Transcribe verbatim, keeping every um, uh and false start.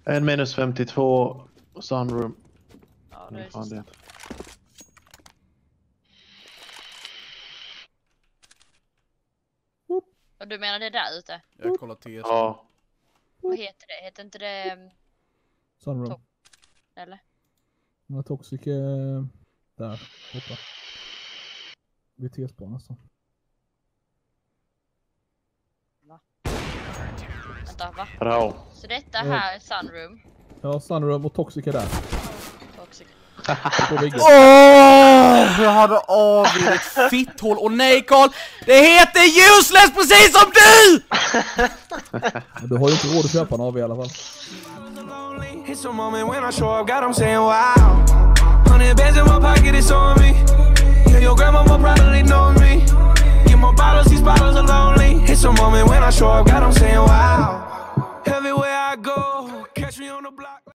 En minus femtiotvå sunroom. Ja, det Mm, är fan det. Och du menar det där ute? Jag kollar T S. Ja. Vad heter det? Heter inte det... um, Sunroom. Topp. Eller? Men Toxic är där borta. Vid T-spån alltså. Vänta, va? Bra. Så detta här är Sunroom. Ja, Sunroom och Toxic är där. Toxic. På väggen. Åh! Jag hade avgivit ett fitthål. Och nej Carl, det heter useless precis som du! Men du har ju inte råd att köpa en A V i alla fall. It's a moment when I show up, God, I'm saying wow. Hundred bands in my pocket, it's on me. Yeah, your grandma will probably know me. Get more bottles, these bottles are lonely. It's a moment when I show up, God, I'm saying wow. Everywhere I go, catch me on the block.